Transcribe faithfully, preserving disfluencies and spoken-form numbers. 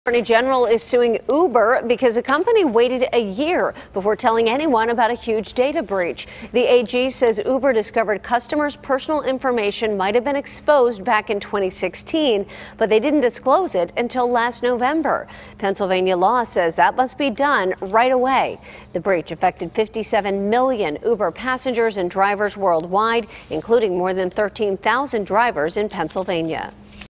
Attorney General is suing Uber because the company waited a year before telling anyone about a huge data breach. The A G says Uber discovered customers' personal information might have been exposed back in twenty sixteen, but they didn't disclose it until last November. Pennsylvania law says that must be done right away. The breach affected fifty-seven million Uber passengers and drivers worldwide, including more than thirteen thousand drivers in Pennsylvania.